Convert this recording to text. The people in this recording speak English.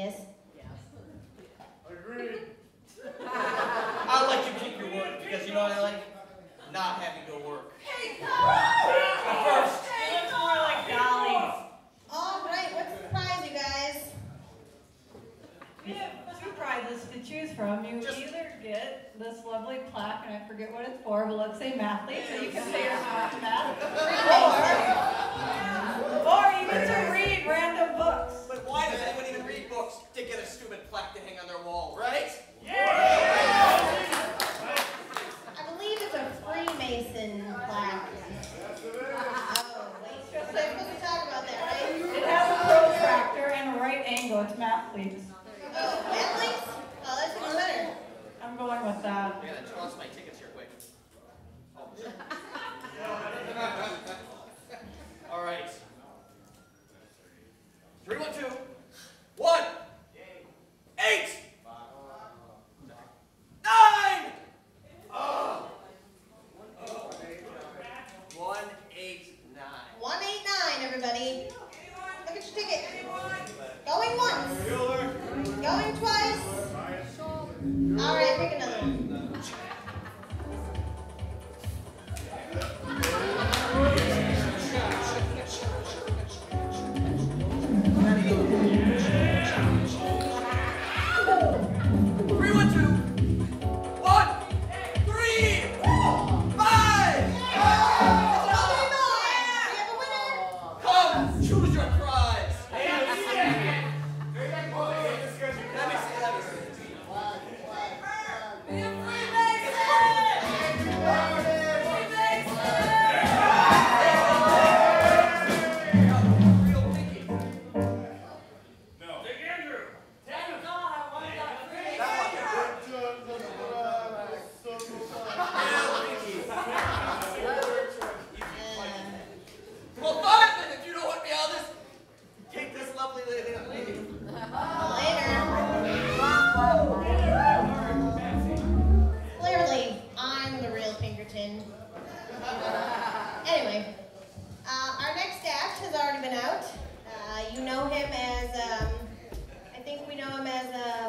Yes? Agreed. I'll let you keep your word because you know what I like? Not having to work. Hey, First. Hey, looks more like dollies. All right, what's the prize, you guys? We have two prizes to choose from. You either get this lovely plaque, and I forget what it's for, but let's say mathlete, so you can say your math. Or you get to read random books. But why does anyone even read books to get a stupid plaque to hang on their wall, right? I believe it's a Freemason plaque. Oh, wait. We're supposed to talk about that, right? It has a protractor and a right angle. It's mathletes. Oh, athletes? Oh, that's even better. I'm going with that. I gotta toss my tickets here quick. All right. 3, 1, 2, 1. 8. 9. Oh. 189. 189, everybody. Look at your ticket. Going once. Going twice. All right, pick another one. Choose your prize. Clearly, I'm the real Pinkerton. Anyway, our next act has already been out. You know him as, I think we know him as